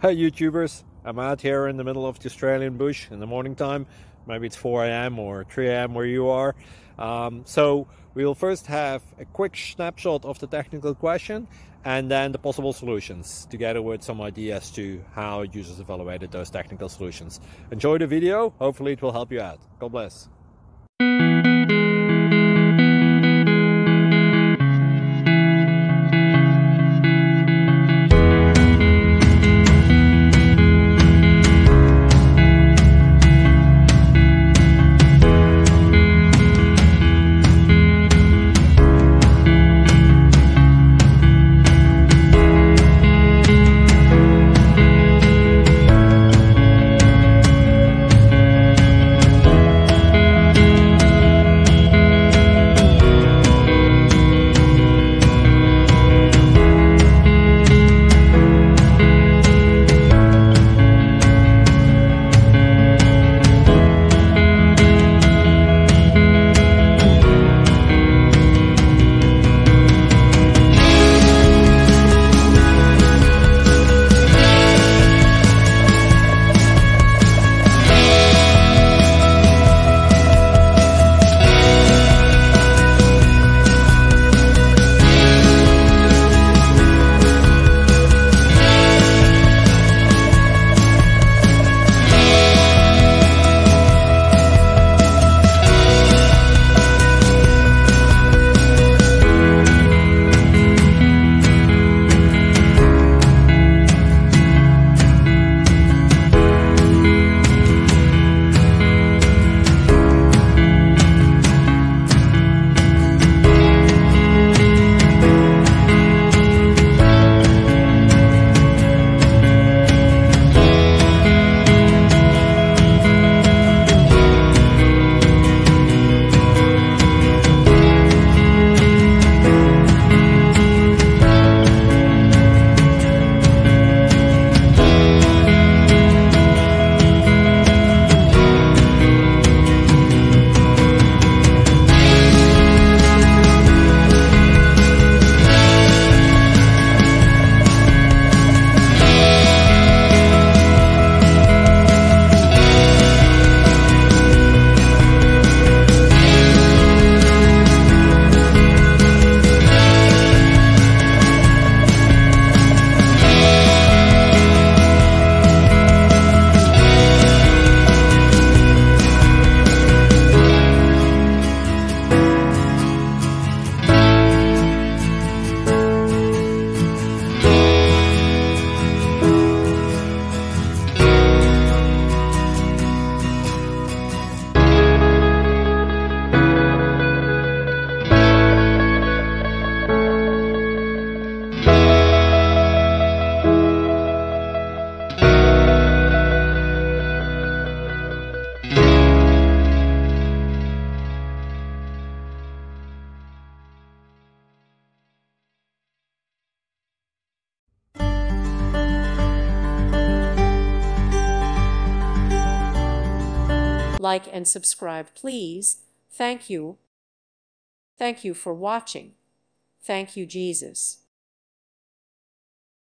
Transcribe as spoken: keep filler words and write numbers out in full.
Hey YouTubers, I'm out here in the middle of the Australian bush in the morning time. Maybe it's four A M or three A M where you are. Um, so we'll first have a quick snapshot of the technical question and then the possible solutions, together with some ideas to how users evaluated those technical solutions. Enjoy the video, hopefully it will help you out. God bless. Like and subscribe, please. Thank you. Thank you for watching. Thank you, Jesus.